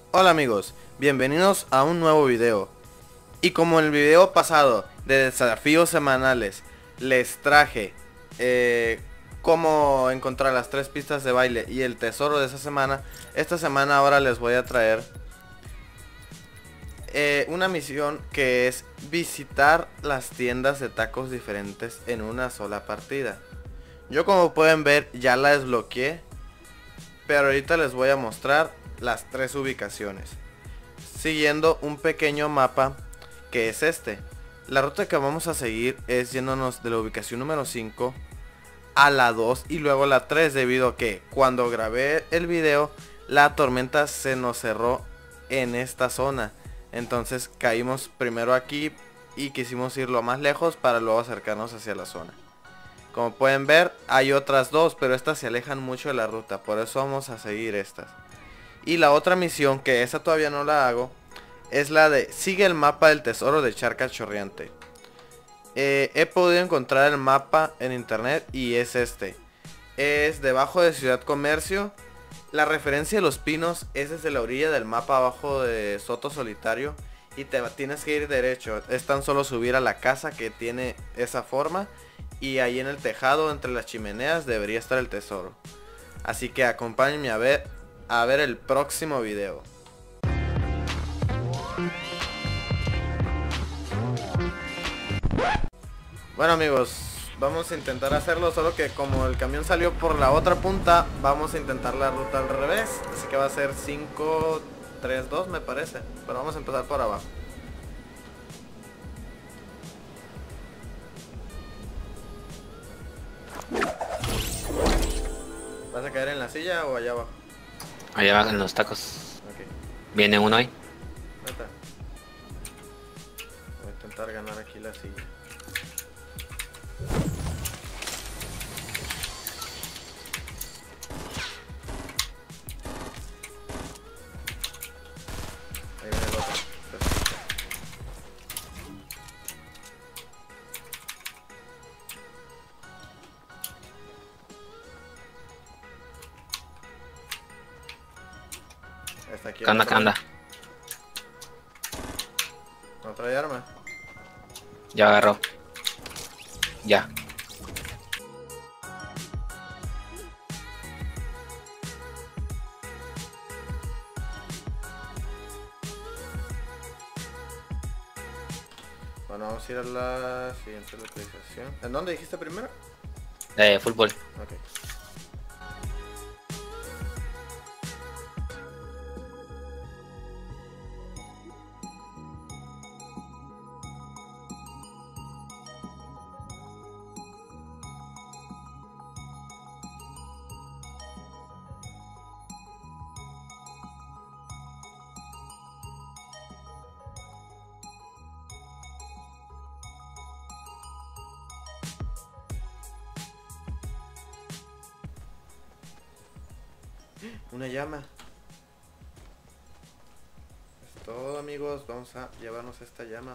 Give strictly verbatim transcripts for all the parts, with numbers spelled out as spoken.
Hola amigos, bienvenidos a un nuevo video. Y como en el video pasado de desafíos semanales les traje eh, cómo encontrar las tres pistas de baile y el tesoro de esa semana, esta semana ahora les voy a traer eh, una misión que es visitar las tiendas de tacos diferentes en una sola partida. Yo, como pueden ver, ya la desbloqueé, pero ahorita les voy a mostrar las tres ubicaciones siguiendo un pequeño mapa que es este. La ruta que vamos a seguir es yéndonos de la ubicación número cinco a la dos y luego la tres, debido a que cuando grabé el video la tormenta se nos cerró en esta zona. Entonces caímos primero aquí y quisimos ir lo más lejos para luego acercarnos hacia la zona. Como pueden ver, hay otras dos, pero estas se alejan mucho de la ruta, por eso vamos a seguir estas. Y la otra misión, que esa todavía no la hago, es la de sigue el mapa del tesoro de Charca Chorreante. Eh, he podido encontrar el mapa en internet y es este. Es debajo de Ciudad Comercio. La referencia de los pinos es desde la orilla del mapa abajo de Soto Solitario. Y te tienes que ir derecho. Es tan solo subir a la casa que tiene esa forma. Y ahí en el tejado, entre las chimeneas, debería estar el tesoro. Así que acompáñenme a ver, a ver el próximo video. Bueno amigos, vamos a intentar hacerlo, solo que como el camión salió por la otra punta, vamos a intentar la ruta al revés. Así que va a ser cinco, tres, dos me parece. Pero vamos a empezar por abajo. ¿Vas a caer en la silla o allá abajo? Allá abajo en los tacos. Ok. Viene uno ahí. Neta. Voy a intentar ganar aquí la silla. Ahí viene el otro. Perfecto. Está aquí. Anda, anda. ¿No trae arma? Ya agarró. Ya. Bueno, vamos a ir a la siguiente localización. ¿En dónde dijiste primero? Eh, fútbol. Ok. Una llama. Es todo amigos, vamos a llevarnos esta llama.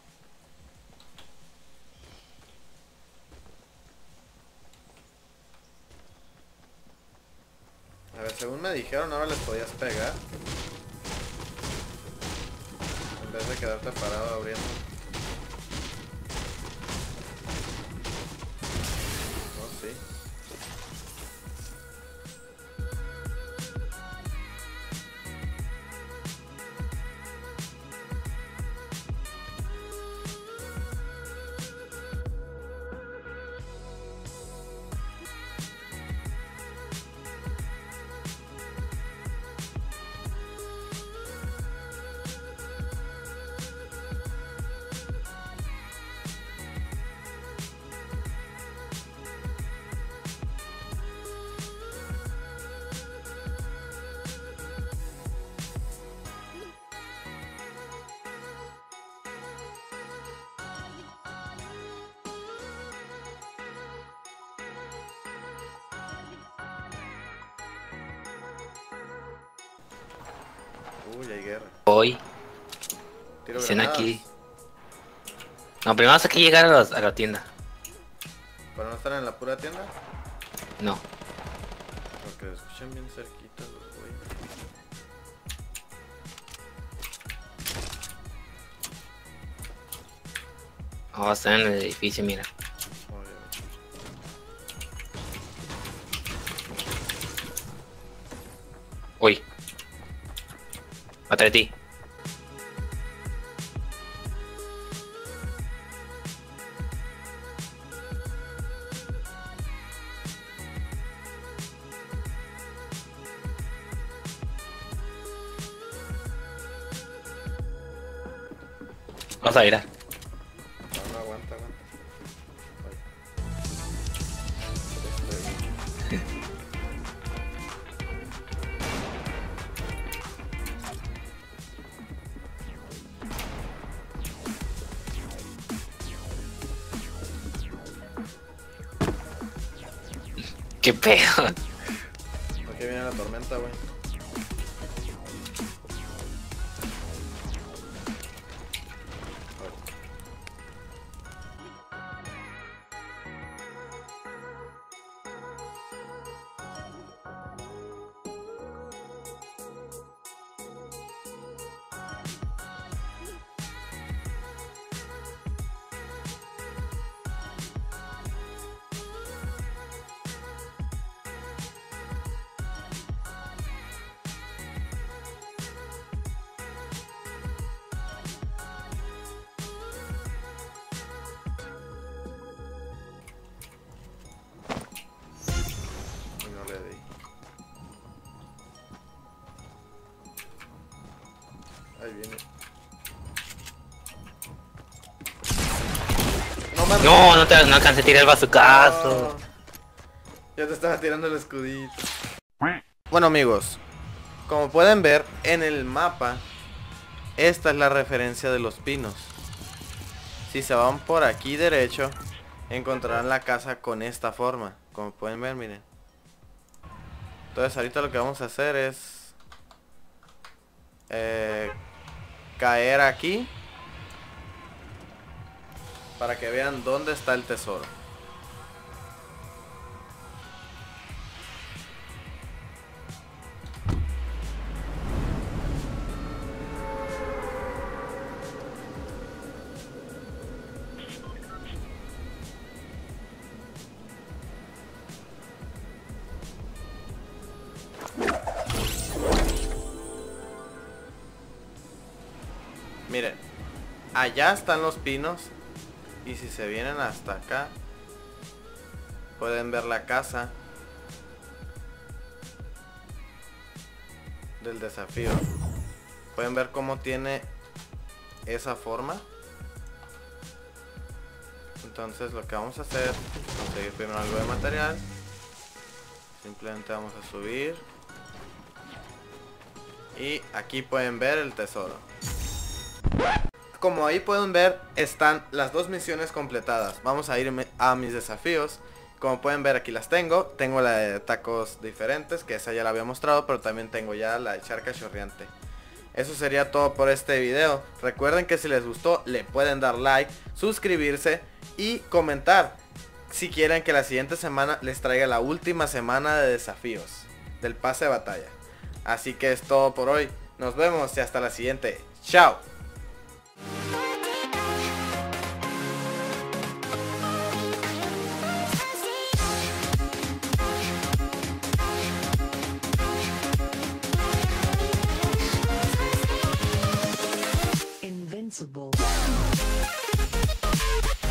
A ver, según me dijeron ahora les podías pegar en vez de quedarte parado abriendo. No, sí. Uy, hay guerra. Voy. Tiro Dicen granadas. aquí. No, primero hay que llegar a, los- a la tienda. ¿Para no estar en la pura tienda? No. Porque escuchan bien cerquita los güeyes. Oh, está en el edificio, mira. Uy. Atrás de ti. Vamos a ir. No, no, aguanta, aguanta. Ay. Este... ¿Qué pedo? Aquí viene la tormenta, güey. Ahí viene. No, mames. No, no, te, no alcancé a tirar el bazucazo. No. Ya te estaba tirando el escudito. Bueno, amigos, como pueden ver en el mapa, esta es la referencia de los pinos. Si se van por aquí derecho, encontrarán la casa con esta forma. Como pueden ver, miren. Entonces ahorita lo que vamos a hacer es eh, caer aquí para que vean dónde está el tesoro. Miren, allá están los pinos. Y si se vienen hasta acá, pueden ver la casa del desafío. Pueden ver cómo tiene esa forma. Entonces lo que vamos a hacer es conseguir primero algo de material. Simplemente vamos a subir. Y aquí pueden ver el tesoro. Como ahí pueden ver, están las dos misiones completadas. Vamos a ir a mis desafíos. Como pueden ver, aquí las tengo. Tengo la de tacos diferentes, que esa ya la había mostrado, pero también tengo ya la de charca chorreante. Eso sería todo por este video. Recuerden que si les gustó, le pueden dar like, suscribirse y comentar si quieren que la siguiente semana les traiga la última semana de desafíos del pase de batalla. Así que es todo por hoy. Nos vemos y hasta la siguiente. Chao. Invincible.